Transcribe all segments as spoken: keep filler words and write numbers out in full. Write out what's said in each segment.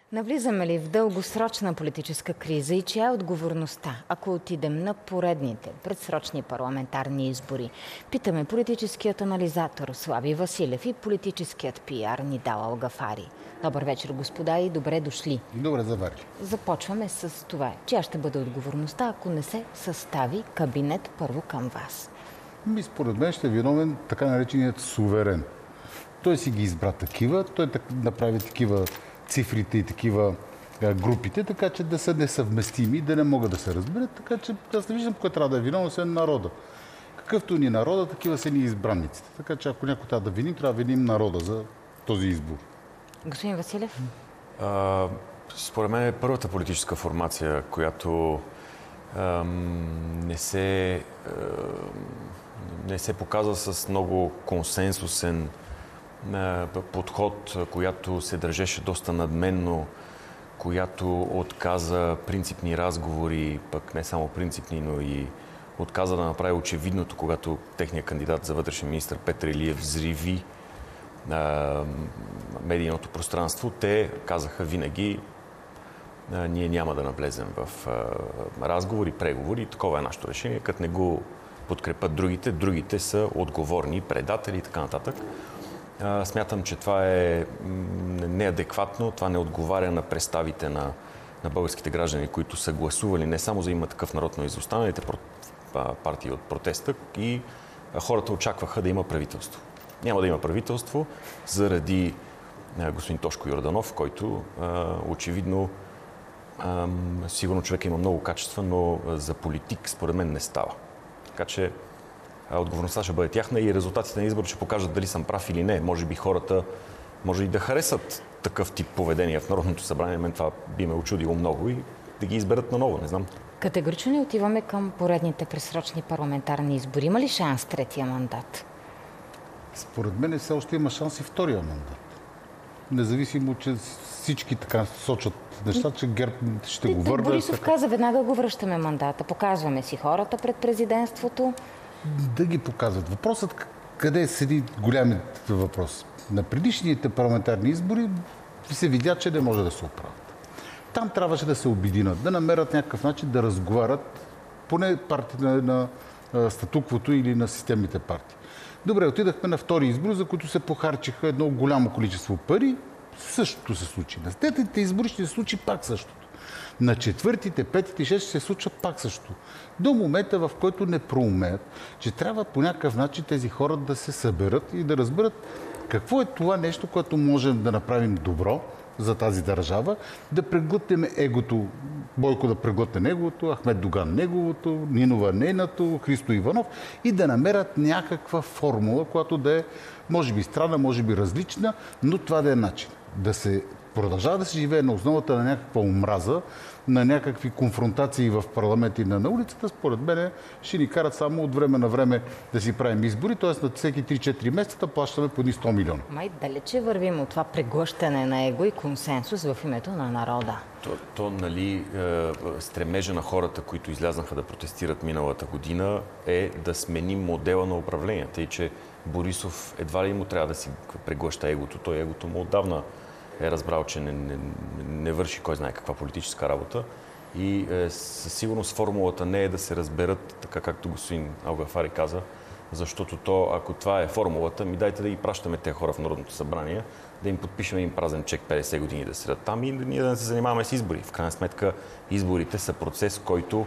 Навлизаме ли в дългосрочна политическа криза и чия е отговорността, ако отидем на поредните предсрочни парламентарни избори? Питаме политическият анализатор Слави Василев и политическият пиар Нидал Алгафари. Добър вечер, господа, и добре дошли. Добре заварили. Започваме с това. Чия ще бъде отговорността, ако не се състави кабинет първо към вас? Ми, според мен ще е виновен така нареченият суверен. Той си ги избра такива, той направи такива цифрите и такива групите, така че да са несъвместими, да не могат да се разберат, така че аз не виждам кой трябва да е виновен, освен народа. Какъвто ни народа, такива са ни избранниците. Така че ако някой трябва да виним, трябва да виним народа за този избор. Господин Василев? А, според мен е първата политическа формация, която ам, не се ам, не се показва с много консенсусен подход, която се държеше доста надменно, която отказа принципни разговори, пък не само принципни, но и отказа да направи очевидното, когато техният кандидат за вътрешен министър Петър Илиев взриви а, медийното пространство. Те казаха винаги, а, ние няма да навлезем в а, разговори, преговори. Такова е нашето решение. Като не го подкрепят другите, другите са отговорни, предатели и така нататък. Смятам, че това е неадекватно, това не отговаря на представите на, на българските граждани, които са гласували не само за Има такъв народ, но и за останалите партии от протеста, и хората очакваха да има правителство. Няма да има правителство заради господин Тошко Йорданов, който очевидно сигурно човек има много качества, но за политик според мен не става. Така че отговорността ще бъде тяхна и резултатите на избора ще покажат дали съм прав или не. Може би хората може и да харесат такъв тип поведение в Народното събрание. Мен това би ме очудило много и да ги изберат наново, не знам. Категорично ли отиваме към поредните предсрочни парламентарни избори? Има ли шанс третия мандат? Според мен все още има шанс и втория мандат. Независимо, че всички така сочат неща, че ГЕРБ ще го върне. Борисов каза, веднага го връщаме мандата. Показваме си хората пред президентството. Да ги показват. Въпросът къде седи голямият въпрос. На предишните парламентарни избори се видя, че не може да се оправят. Там трябваше да се обединят, да намерят някакъв начин да разговарят поне партии на, на, на статуквото или на системните партии. Добре, отидахме на втори избори, за които се похарчиха едно голямо количество пари. Същото се случи. На третите избори ще се случи пак същото. На четвъртите, петите, шестите ще се случва пак също. До момента, в който не проумеят, че трябва по някакъв начин тези хора да се съберат и да разберат какво е това нещо, което можем да направим добро за тази държава, да преглътнем егото, Бойко да преглътне неговото, Ахмед Доган неговото, Нинова нейното, Христо Иванов и да намерят някаква формула, която да е, може би странна, може би различна, но това да е начин. Да се продължава да се живее на основата на някаква омраза, на някакви конфронтации в парламент и на, на улицата, според мен ще ни карат само от време на време да си правим избори, т.е. на всеки три-четири месеца плащаме по сто милиона. Май далече вървим от това преглъщане на его и консенсус в името на народа. То, то нали, стремежа на хората, които излязнаха да протестират миналата година, е да сменим модела на управление. Тъй, че Борисов едва ли му трябва да си преглъща егото. Той егото му отдавна е разбрал, че не, не, не върши кой знае каква политическа работа. И е, със сигурност формулата не е да се разберат, така както господин Алгафари каза, защото то, ако това е формулата, ми дайте да ги пращаме тези хора в Народното събрание, да им подпишем им празен чек петдесет години да седят там и ние да не се занимаваме с избори. В крайна сметка, изборите са процес, който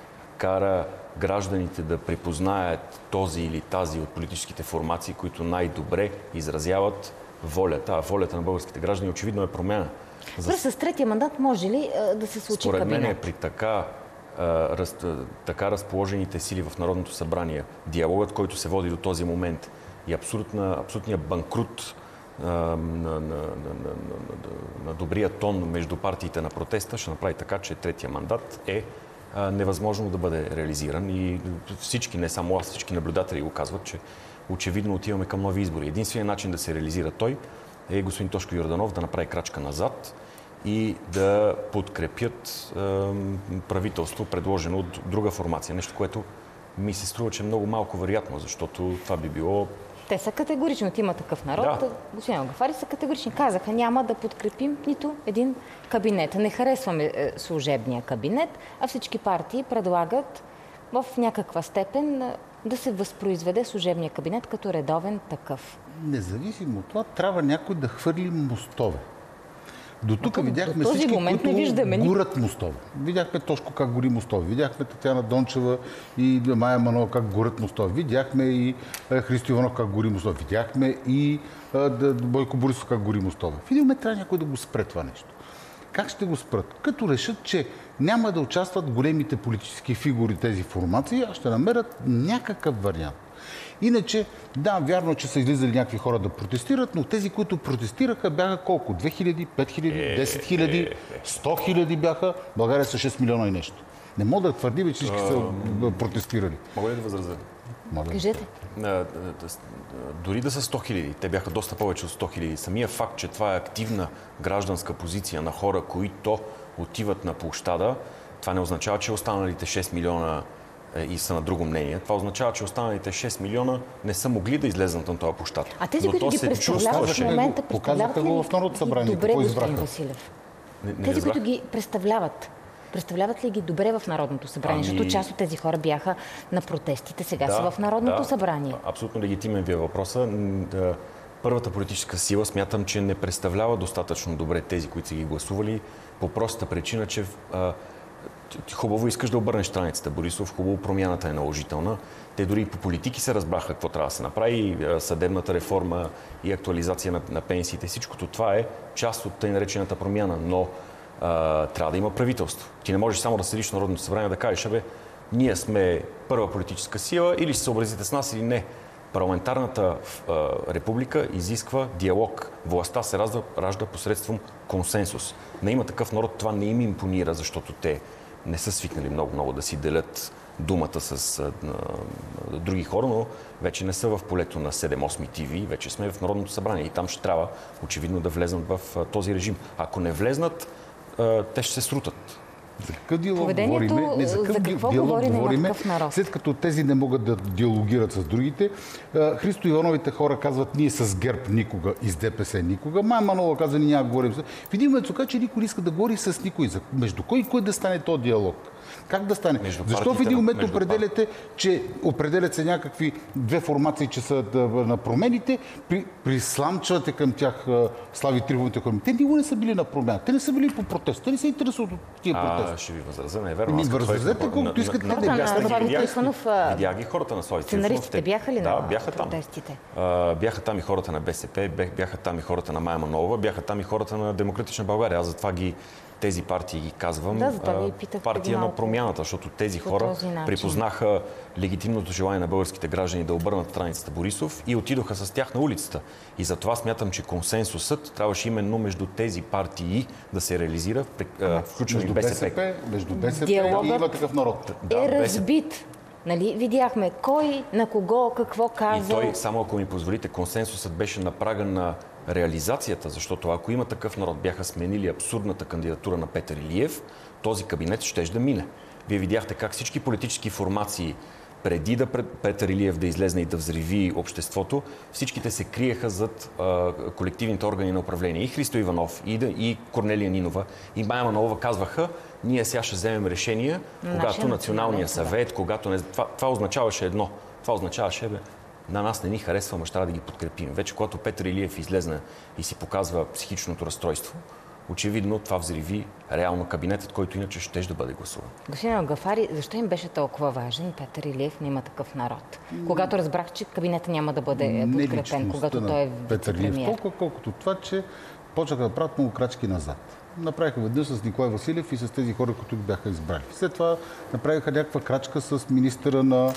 кара гражданите да припознаят този или тази от политическите формации, които най-добре изразяват волята, а волята на българските граждани очевидно е промяна. За... С третия мандат може ли а, да се случи Според кабинет? мен е при така, а, раз, така разположените сили в Народното събрание, диалогът, който се води до този момент и абсолютният банкрут а, на, на, на, на, на, на добрия тон между партиите на протеста ще направи така, че третия мандат е а, невъзможно да бъде реализиран и всички, не само аз, всички наблюдатели го казват, че очевидно отиваме към нови избори. Единственият начин да се реализира той е господин Тошко Йорданов да направи крачка назад и да подкрепят е, правителство, предложено от друга формация. Нещо, което ми се струва, че е много малко вероятно, защото това би било Те са категорични от Има такъв народ. Да. Господин Алгафари са категорични. Казаха, няма да подкрепим нито един кабинет. Не харесваме е, служебния кабинет, а всички партии предлагат в някаква степен е, да се възпроизведе служебния кабинет като редовен такъв. Независимо от това, трябва някой да хвърли мостове. До тук видяхме до този всички, момент които не виждаме горят мостове. Видяхме Тошко как гори мостове. Видяхме Татяна Дончева и Мая Манова как горят мостове. Видяхме и Христо Иванов как гори мостове. Видяхме и Бойко Борисов как гори мостове. В един момент трябва някой да го спре това нещо. Как ще го спрат? Като решат, че няма да участват големите политически фигури тези формации, а ще намерят някакъв вариант. Иначе, да, вярно, че са излизали някакви хора да протестират, но тези, които протестираха, бяха колко? две хиляди, пет хиляди, десет хиляди, сто хиляди бяха. България са шест милиона и нещо. Не мога да твърди, че всички са протестирали. Мога ли да възразя? Кажете. Дори да са сто хиляди, те бяха доста повече от сто хиляди. Самия факт, че това е активна гражданска позиция на хора, които отиват на площада, това не означава, че останалите шест милиона и са на друго мнение. Това означава, че останалите шест милиона не са могли да излезнат на този площад. А тези, които ги представляват в момента, показаха го в Народното събрание. Добре, господин Василев. Не, не тези, които ги представляват, представляват ли ги добре в Народното събрание? Ами... Защото част от тези хора бяха на протестите, сега да, са в Народното да, събрание. Абсолютно легитимен ви е въпроса. Първата политическа сила смятам, че не представлява достатъчно добре тези, които са ги гласували, по простата причина, че хубаво искаш да обърнеш страницата, Борисов, хубаво промяната е наложителна. Те дори и по политики се разбраха какво трябва да се направи, и съдебната реформа, и актуализация на, на пенсиите. Всичкото това е част от тъй наречената промяна, но а, трябва да има правителство. Ти не можеш само да седиш в Народното събрание да кажеш, абе, ние сме първа политическа сила, или ще се съобразите с нас или не. Парламентарната а, република изисква диалог. Властта се ражда, ражда посредством консенсус. Не Има такъв народ, това не им импонира, защото те не са свикнали много-много да си делят думата с а, а, други хора, но вече не са в полето на седем осем Ти Ви, вече сме в Народното събрание и там ще трябва очевидно да влезнат в а, този режим. Ако не влезнат, а, те ще се срутат. За какъв диалог говориме? Не, за какъв за какво диалог говори говориме, след като тези не могат да диалогират с другите. Христо Ивановите хора казват, ние с ГЕРБ никога и с ДПС никога. Мая Манова казва, ние няма говорим. В един момент се казва, че никой не иска да говори с никой. Между кой и кой да стане този диалог? Как да стане? Между Защо в един момент определяте, че определят се някакви две формации, че са да, на промените, при, присламчвате към тях Слави Трифоновите хора? Те никога не са били на промяна. Те не са били по протест. Те не се интересуват от тия протести. Ще ви възразя, не е верно. Ми възразете колкото искате. Не бяха на Слави Трифонов. Видях ги хората на Слави Трифонов. Сценаристите бяха ли на протестите? Бяха там и хората на БСП, бяха там и хората на Мая Манова, бяха там и хората на Демократична България. Аз затова ги тези партии ги казвам, да, ви питах, партия на промяната, защото тези хора припознаха легитимното желание на българските граждани да обърнат страницата Борисов и отидоха с тях на улицата. И затова смятам, че консенсусът трябваше именно между тези партии да се реализира, включване между БСП. БСП. Между БСП и Има такъв народ. Да, е разбит. Нали? Видяхме кой, на кого, какво каза. И той, само ако ми позволите, консенсусът беше на прага на реализацията, защото ако Има такъв народ бяха сменили абсурдната кандидатура на Петър Илиев, този кабинет щеше да мине. Вие видяхте как всички политически формации, преди да Петър Илиев да излезне и да взриви обществото, всичките се криеха зад а, колективните органи на управление. И Христо Иванов, и, и Корнелия Нинова, и Мая Манова казваха, ние сега ще вземем решения, когато Националния съвет, когато не... Това, това означаваше едно. Това означаваше, бе, на нас не ни харесва, но ще трябва да ги подкрепим. Вече когато Петър Илиев излезне и си показва психичното разстройство, очевидно това взриви реално кабинетът, който иначе ще да бъде гласуван. Господин Алгафари, защо им беше толкова важен Петър Илиев на Има такъв народ? Когато разбрах, че кабинетът няма да бъде подкрепен, когато той е вицепремиер. Толкова колкото това, че почнаха да правят много крачки назад. Направиха веднъж с Николай Василев и с тези хора, които бяха избрали. След това направиха някаква крачка с министъра на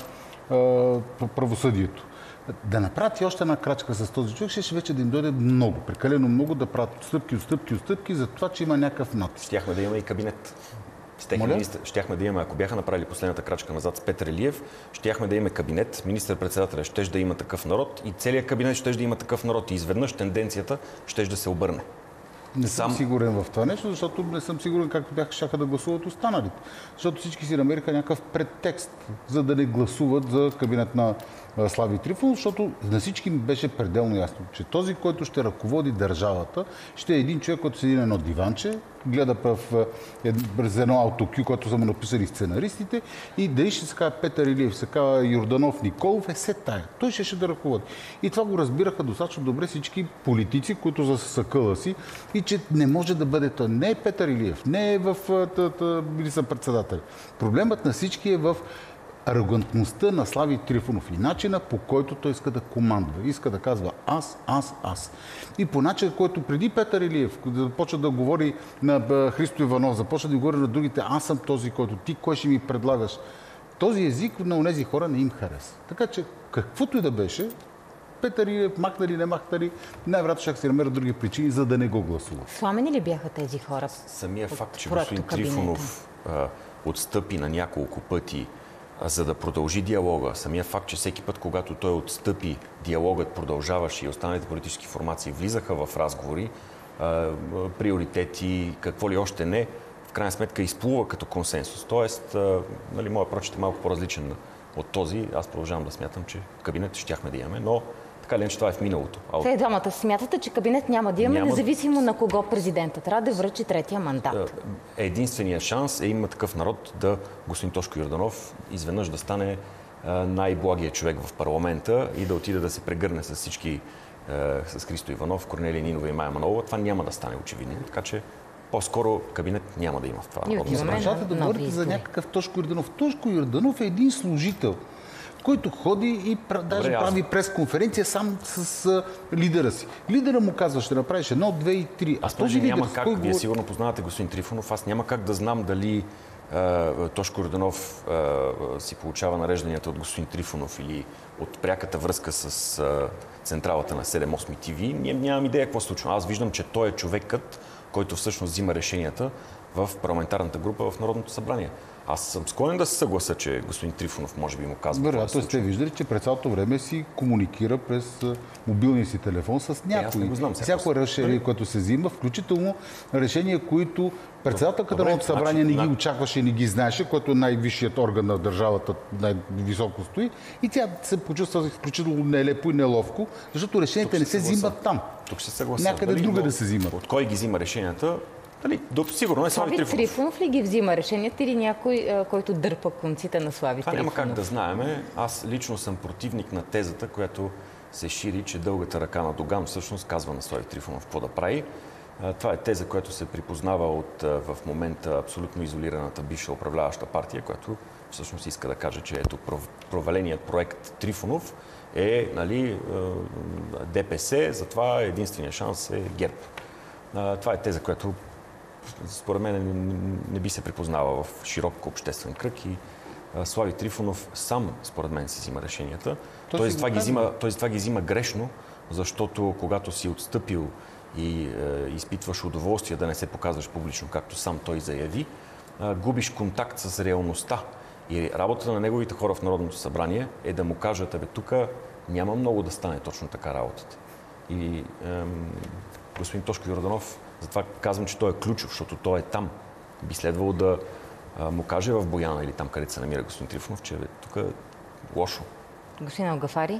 а, правосъдието. Да направят и още една крачка с този човек, ще вече да им дойде много, прекалено много да правят отстъпки, отстъпки, отстъпки, за това, че има някакъв натиск. Щяхме да имаме и кабинет. Щяхме да имаме, ако бяха направили последната крачка назад с Петър Илиев, щяхме да имаме кабинет, министър-председателя щеше да има такъв народ и целият кабинет щеше да има такъв народ и изведнъж тенденцията щеше да се обърне. Не съм Сам... сигурен в това нещо, защото не съм сигурен как бяха шаха да гласуват останалите. Защото всички си намериха някакъв предтекст, за да не гласуват за кабинет на Слави Трифонов, защото на всички ми беше пределно ясно, че този, който ще ръководи държавата, ще е един човек, който седи на едно диванче, гледа в, през едно аутокю, което са му написали сценаристите, и дали ще се казва Петър Илиев, се казва Йорданов, Николов, е се тая. Той ще, ще да ръководи. И това го разбираха достатъчно добре всички политици, които са съкъла си, и че не може да бъде той. Не е Петър Илиев, не е в министър-председател. Проблемът на всички е в арогантността на Слави Трифонов и начина, по който той иска да командва. Иска да казва аз, аз, аз. И по начин, който преди Петър Илиев започва да говори на Христо Иванов, започва да говори на другите, аз съм този, който ти, кой ще ми предлагаш. Този език на онези хора не им хареса. Така че, каквото и да беше, Петър Илиев, махнали, не махнали, най-вероятно ще се намерят други причини, за да не го гласуват. Сламени ли бяха тези хора? Самия факт, че господин Трифонов а, отстъпи на няколко пъти, за да продължи диалога. Самия факт, че всеки път, когато той отстъпи, диалогът продължаваше и останалите политически формации влизаха в разговори, приоритети, какво ли още не, в крайна сметка изплува като консенсус. Тоест, нали, моят прочит е малко по-различен от този. Аз продължавам да смятам, че кабинет щяхме да имаме, но така ли, че това е в миналото. А от... Те двамата смятате, че кабинет няма да имаме, няма... независимо на кого президента трябва да връчи третия мандат. Единственият шанс е Има такъв народ да господин Тошко Йорданов изведнъж да стане най-благият човек в парламента и да отиде да се прегърне с всички, с Христо Иванов, Корнелия Нинова и Мая Манолова. Това няма да стане очевидно. Така че по-скоро кабинет няма да има в това народно събрание. Продължавате да говорите за някакъв Тошко Йорданов. Тошко Йорданов е един служител, който ходи и даже Добре, прави аз... пресконференция сам с а, лидера си. Лидера му казва, ще направиш едно, две и три. Аз този лидер, няма как, вие го... сигурно познавате господин Трифонов, аз няма как да знам дали а, Тошко Йорданов а, си получава нарежданията от господин Трифонов или от пряката връзка с а, централата на седем осем Ти Ви. Нямам идея какво се случва. Аз виждам, че той е човекът, който всъщност взима решенията в парламентарната група в Народното събрание. Аз съм склонен да се съглася, че господин Трифонов може би му казва. Вероятно сте виждали, че през цялото време си комуникира през мобилния си телефон с някой. Е, знам, всяко решение, което се взима, включително решения, които председателката на Народното събрание значи, не ги очакваше и не ги знаеше, който е най-висшият орган на държавата, най-високо стои. И тя се почувства изключително нелепо и неловко, защото решенията не се взимат там. Тук се съглася. Някъде дали, друга да се взимат. От кой ги взима решенията? Дали, сигурно е Слави Трифонов. Трифонов ли ги взима решенията или някой, който дърпа конците на Слави Това Трифонов? Това няма как да знаеме. Аз лично съм противник на тезата, която се шири, че дългата ръка на Доган всъщност казва на Слави Трифонов какво да прави. Това е теза, която се припознава от в момента абсолютно изолираната бивша управляваща партия, която всъщност иска да каже, че ето проваленият проект Трифонов е, нали, ДПС, затова единственият шанс е ГЕРБ. Това е теза, която според мен не би се припознава в широк обществен кръг и Слави Трифонов сам, според мен, си взима решенията. Той, той, затова ги взима, той затова ги взима грешно, защото когато си отстъпил и е, изпитваш удоволствие да не се показваш публично, както сам той заяви, е, губиш контакт с реалността. И работата на неговите хора в Народното събрание е да му кажат, абе, тук няма много да стане точно така работата. И е, господин Тошко Йорданов, затова казвам, че той е ключов, защото той е там. Би следвало да а, му каже в Бояна или там, където се намира господин Трифонов, че тук е лошо. Господин Алгафари?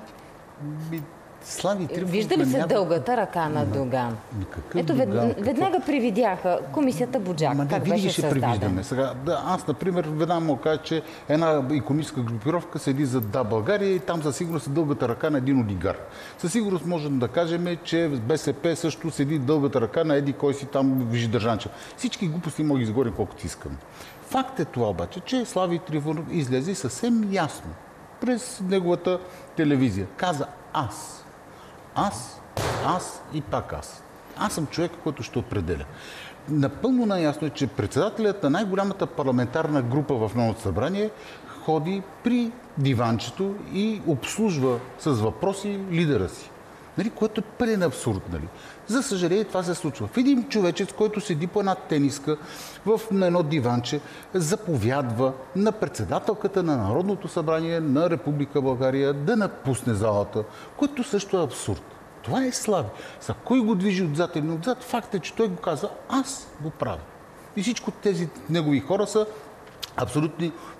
Слави Трифонов... Вижда ли се няма... дългата ръка на Доган? Ето, вед... Доган, веднага привидяха комисията Буджак. Ма, как да, беше ще създаден? Сега, да, аз, например, веднага му кажа, че една икономическа групировка седи за Да, България и там със сигурност е дългата ръка на един олигарх. Със сигурност можем да кажем, че БСП също седи дългата ръка на еди кой си там вижи държанче. Всички глупости мога да изговорим колкото искам. Факт е това обаче, че Слави Трифонов излезе съвсем ясно през неговата телевизия. Каза аз. Аз, аз и пак аз. Аз съм човек, който ще определя. Напълно наясно е, че председателят на най-голямата парламентарна група в Народното събрание ходи при диванчето и обслужва с въпроси лидера си. Нали? Което е пълен абсурд. Нали? За съжаление, това се случва. В един човечец, който седи по една тениска в, на едно диванче, заповядва на председателката на Народното събрание на Република България да напусне залата, което също е абсурд. Това е Слави. За кой го движи отзад или отзад? Факт е, че той го каза, аз го правя. И всичко тези негови хора са абсолютни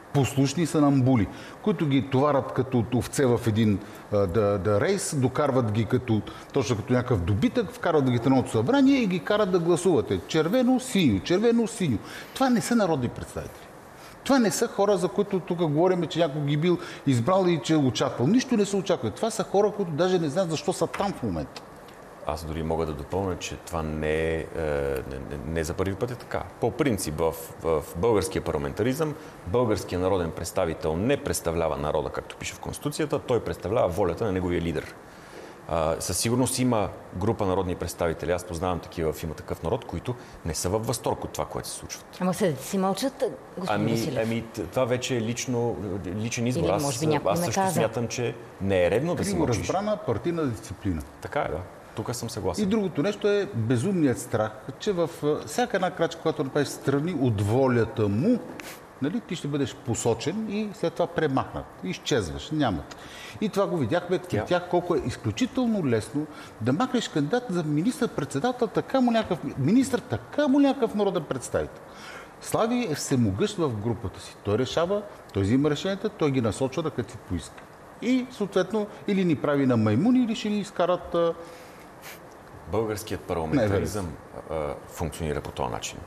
послушни са намбули, които ги товарят като овце в един да, да рейс, докарват ги като, точно като някакъв добитък, вкарват да ги в Народното събрание и ги карат да гласувате. Червено, синьо, червено, синьо. Това не са народни представители. Това не са хора, за които тук говорим, че някой ги бил избрал и че е очаквал. Нищо не се очаква. Това са хора, които даже не знаят защо са там в момента. Аз дори мога да допълня, че това не е, не, не за първи път е така. По принцип, в, в българския парламентаризъм, българският народен представител не представлява народа, както пише в Конституцията, той представлява волята на неговия лидер. А, със сигурност има група народни представители, аз познавам такива в Има такъв народ, които не са във възторг от това, което се случва. Ама съдите си мълчат, господин ами, Василев? Ами, това вече е лично, личен избор. Или, аз, може би, някой аз също наказа. смятам, че не е редно да се мълчиш. Разбрана партийна дисциплина. Така е, да. Тук съм съгласен. И другото нещо е безумният страх, че в всяка една крачка, която направиш страни от волята му, нали, ти ще бъдеш посочен и след това премахнат. Изчезваш. Нямат. И това го видяхме при тях колко е изключително лесно да махнеш кандидат за министър-председател, така му някакъв министър, така му някакъв народен представител. Слави е всемогъщ в групата си. Той решава, той взима решенията, той ги насочва да къде си поиска. И съответно или ни прави на маймуни, или ще ни изкарат. Българският парламентаризъм а, функционира по този начин.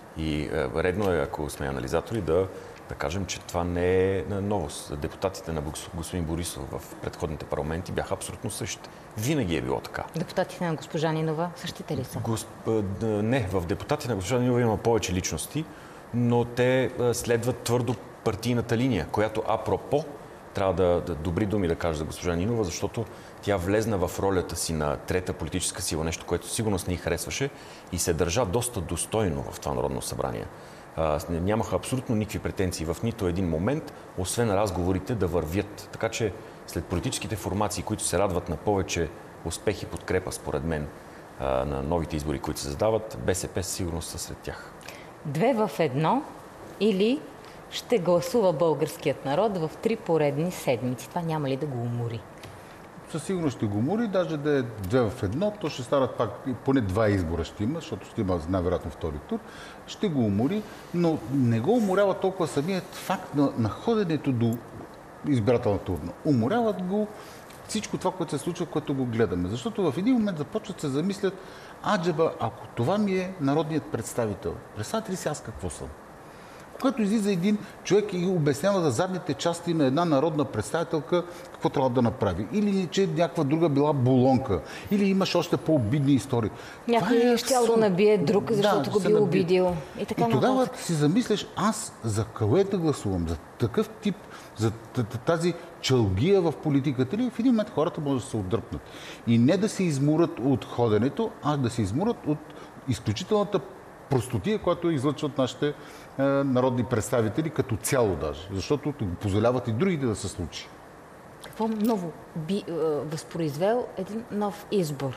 И а, редно е, ако сме анализатори, да, да кажем, че това не е новост. Депутатите на господин Борисов в предходните парламенти бяха абсолютно същите. Винаги е било така. Депутатите на госпожа Нинова същите ли са? Госп... Не, в депутатите на госпожа Нинова има повече личности, но те следват твърдо партийната линия, която апропо трябва да, да добри думи да кажа за госпожа Нинова, защото тя влезна в ролята си на трета политическа сила, нещо, което сигурно не й харесваше и се държа доста достойно в това Народно събрание. А, нямаха абсолютно никакви претенции в нито един момент, освен разговорите да вървят. Така че след политическите формации, които се радват на повече успех и подкрепа, според мен, а, на новите избори, които се задават, БСП сигурно са сред тях. Две в едно или ще гласува българският народ в три поредни седмици. Това няма ли да го умори? Със сигурност ще го умори, даже да е две в едно, то ще станат пак, поне два избора ще има, защото ще има най-вероятно втори тур, ще го умори, но не го уморява толкова самият факт на, на ходенето до избирателната урна. Уморяват го всичко това, което се случва, което го гледаме. Защото в един момент започват се замислят, аджеба, ако това ми е народният представител, представете ли си аз какво съм? Когато излиза един човек и обяснява за задните части на една народна представителка какво трябва да направи. Или че някаква друга била болонка. Или имаш още по-обидни истории. Някой е щял да набие друг, защото да, го бил обидил. И, така и тогава нататък. си замислиш, аз за кое да гласувам? За такъв тип, за тази чалгия в политиката ли? В един момент хората може да се отдръпнат. И не да се измурат от ходенето, а да се измурат от изключителната простотия, която излъчват нашите е, народни представители като цяло даже. Защото позволяват и другите да се случи. Какво ново би е, възпроизвел един нов избор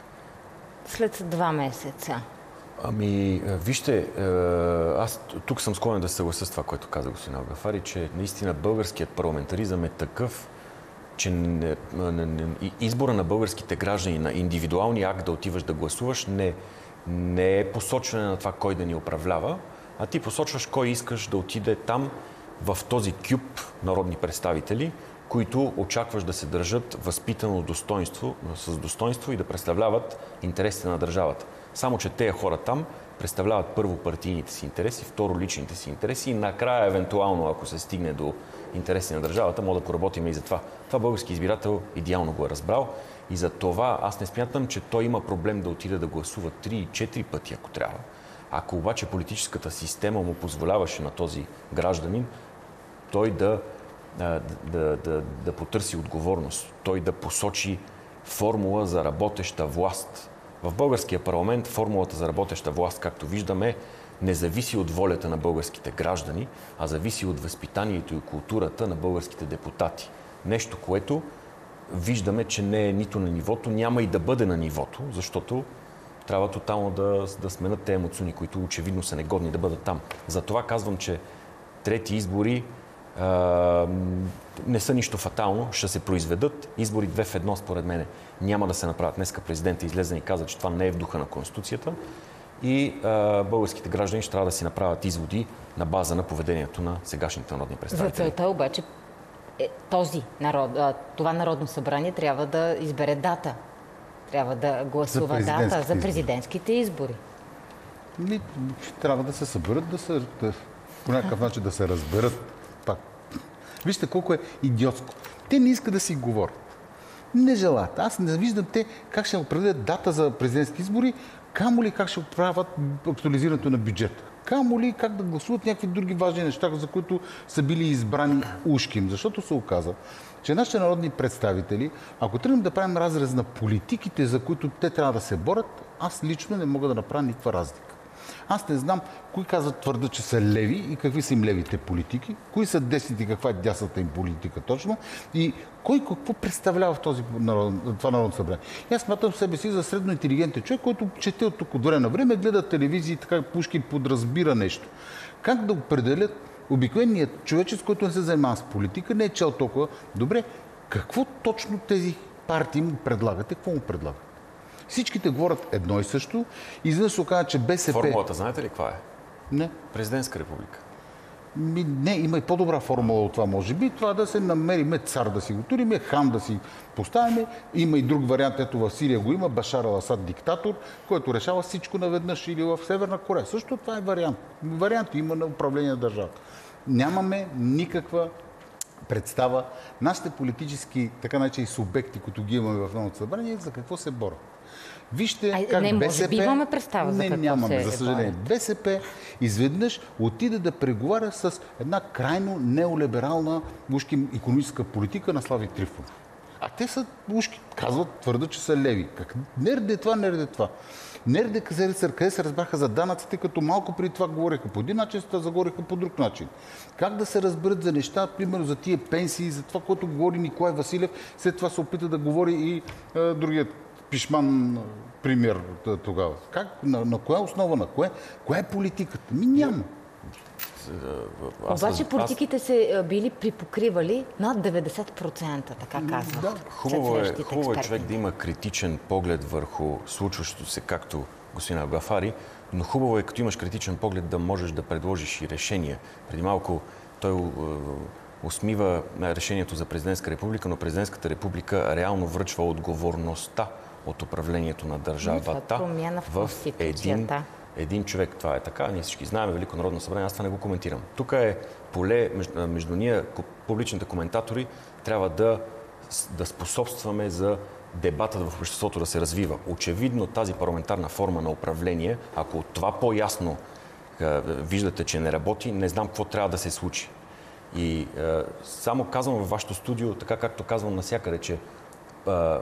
след два месеца? Ами, вижте, аз тук съм склонен да се съглася с това, което каза господин Алгафари, че наистина българският парламентаризъм е такъв, че не, не, не, избора на българските граждани, на индивидуалния акт да отиваш да гласуваш, не, не е посочване на това кой да ни управлява, а ти посочваш кой искаш да отиде там в този кюб народни представители, които очакваш да се държат възпитано достоинство, с достоинство и да представляват интересите на държавата. Само че тези хора там представляват първо партийните си интереси, второ личните си интереси и накрая, евентуално, ако се стигне до интереси на държавата, може да поработим и за това. Това български избирател идеално го е разбрал и за това аз не смятам, че той има проблем да отиде да гласува три-четири пъти, ако трябва. Ако обаче политическата система му позволяваше на този гражданин, той да, да, да, да, да потърси отговорност, той да посочи формула за работеща власт. В българския парламент формулата за работеща власт, както виждаме, не зависи от волята на българските граждани, а зависи от възпитанието и културата на българските депутати. Нещо, което виждаме, че не е нито на нивото, няма и да бъде на нивото, защото трябва тотално да, да сменят тези емоциони, които очевидно са негодни да бъдат там. Затова казвам, че трети избори а, не са нищо фатално, ще се произведат. Избори две в едно, според мен, няма да се направят. Днеска президентът излезе и каза, че това не е в духа на Конституцията и а, българските граждани ще трябва да си направят изводи на база на поведението на сегашните народни представители. За целта обаче е, този народ, това Народно събрание трябва да избере дата. Трябва да гласува за дата за президентските избори. И, трябва да се съберат, да се, да, по някакъв начин да се разберат. Пак. Вижте колко е идиотско. Те не искат да си говорят. Не желаят. Аз не виждам те как ще определят дата за президентски избори, камо ли как ще оправят актуализирането на бюджета. Камо ли как да гласуват някакви други важни неща, за които са били избрани ушким. Защото се оказа, че нашите народни представители, ако тръгнем да правим разрез на политиките, за които те трябва да се борят, аз лично не мога да направя никаква разлика. Аз не знам кои казват твърда, че са леви и какви са им левите политики, кои са десните и каква е дясната им политика точно и кой какво представлява в този народ, това Народно събрание. И аз смятам себе си за средно интелигентен човек, който чете от тук от време на време, гледа телевизии, така пушки, подразбира нещо. Как да определят обикновеният човечец, който не се занимава с политика, не е чел толкова добре, какво точно тези партии му предлагате, какво му предлагат? Всичките говорят едно и също. Изведнъж се оказа, че БСП... Формулата знаете ли каква е? Не. Президентска република. Ми, не, има и по-добра формула от това, може би. Това да се намериме цар да си го туриме, хан да си поставиме. Има и друг вариант, ето в Сирия го има, Башар ал-Асад диктатор, който решава всичко наведнъж, или в Северна Корея. Също това е вариант. Вариант има на управление на държавата. Нямаме никаква представа нашите политически, така наречени субекти, които ги имаме в Народното събрание, за какво се борят. Вижте а, как не, БСП... може би имаме представа за не, какво нямаме, се за съжаление. борят. БСП изведнъж отиде да преговаря с една крайно неолиберална ушки икономическа политика на Слави Трифонов. А те са ушки, казват, твърдат, че са леви. Как? Нерде това, нерде това. Нерде къде се разбраха за данъците, като малко преди това говореха по един начин, се заговориха по друг начин. Как да се разберат за неща, примерно за тия пенсии, за това, което говори Николай Василев, след това се опита да говори и е, другият пишман пример тогава. Как? На, на коя основа? На кое? Коя е политиката? Ми няма. Аз, Обаче политиките аз... се били припокривали над деветдесет процента, така казват. Да. Хубаво е, хубаво е човек да има критичен поглед върху случващото се, както господин Агафари, но хубаво е, като имаш критичен поглед, да можеш да предложиш и решения. Преди малко той усмива решението за президентска република, но президентската република реално връчва отговорността от управлението на държавата в, в един, един човек. Това е така. Ние всички знаем, Велико народно събрание, аз това не го коментирам. Тук е поле между, между ние, публичните коментатори, трябва да, да способстваме за дебатът в обществото да се развива. Очевидно тази парламентарна форма на управление, ако от това по-ясно е, виждате, че не работи, не знам какво трябва да се случи. И е, само казвам във вашето студио, така както казвам навсякъде, че е, е,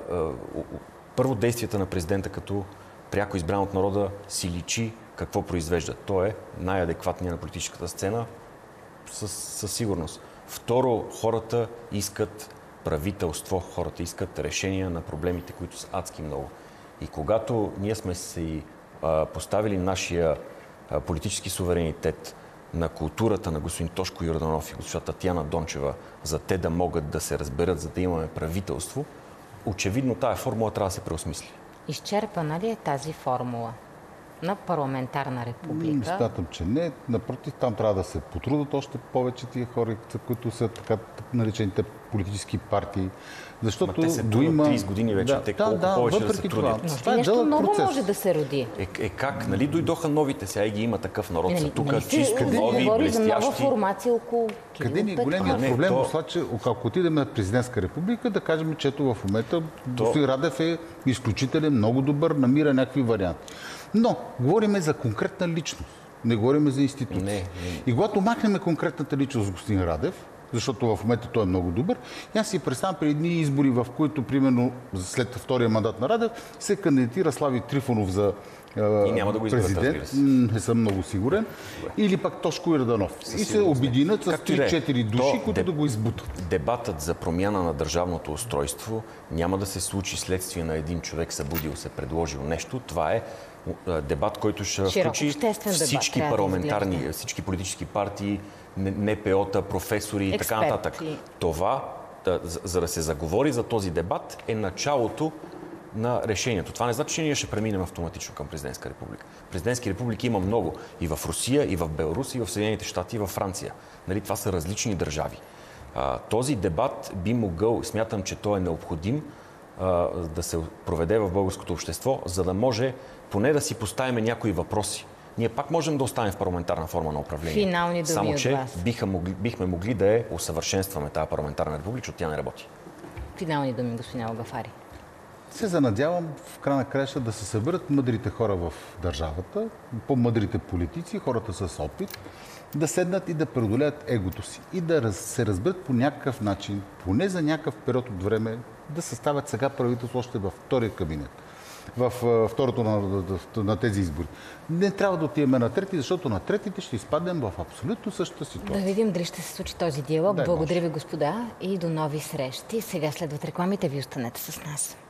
първо действията на президента като пряко избран от народа си личи какво произвежда. Той е най-адекватният на политическата сцена със, със сигурност. Второ, хората искат правителство, хората искат решения на проблемите, които са адски много. И когато ние сме си а, поставили нашия а, политически суверенитет на културата на господин Тошко Йорданов и госпожа Татяна Дончева, за те да могат да се разберат, за да имаме правителство, очевидно тая формула трябва да се преосмисли. Изчерпана ли е тази формула на парламентарна република? Смятам, че не. Напротив, там трябва да се потрудат още повече тия хора, които са така наречените политически партии. Защото те се го има... трийсет години вече, да, те колко да, повече да се трудят. Но това е нещо ново процес. Може да се роди. Е, е как? Нали дойдоха новите? Сега и ги има такъв народ. Са тук нали, чисто нови, говори блестящи. За нова формация около Кирил Къде ни е големият проблем? То... Това, че ако отидем на президентска република, да кажем, че ето в момента то... господин Радев е изключителен, много добър, намира някакви варианти. Но говорим за конкретна личност. Не говорим за институция. Не, не. И когато махнем конкретната личност господин Радев, защото в момента той е много добър, и аз си представям при едни избори, в които, примерно, след втория мандат на Радев, се кандидатира Слави Трифонов за е, и няма да го изберат, президент. Не съм много сигурен. Или пък Тошко Йорданов. И се обединят с три-четири души, то, които деб... да го избутат. Дебатът за промяна на държавното устройство няма да се случи следствие на един човек събудил се, предложил нещо. Това е дебат, който ще включи всички дебат, парламентарни, да всички политически партии, НПО-та, професори и така нататък. Това, да, за, за да се заговори за този дебат, е началото на решението. Това не значи, че ние ще преминем автоматично към президентска република. Президентски републики има много. И в Русия, и в Беларус, и в Съединените щати, и в Франция. Нали, това са различни държави. А, този дебат би могъл, смятам, че той е необходим а, да се проведе в българското общество, за да може поне да си поставим някои въпроси. Ние пак можем да останем в парламентарна форма на управление. Финални думи Само, че от вас. биха могли, бихме могли да я усъвършенстваме тази парламентарна република, защото тя не работи. Финални думи, господин Алгафари. Се занадявам в края на краища да се съберат мъдрите хора в държавата, по-мъдрите политици, хората с опит, да седнат и да преодолеят егото си и да раз, се разберат по някакъв начин, поне за някакъв период от време, да съставят сега правителство още във втория кабинет, в второто на, на, на тези избори. Не трябва да отиваме на трети, защото на третите ще изпадем в абсолютно същата ситуация. Да видим дали ще се случи този диалог. Дай Благодаря Боже. ви, господа, и до нови срещи. Сега следват рекламите. Ви останете с нас.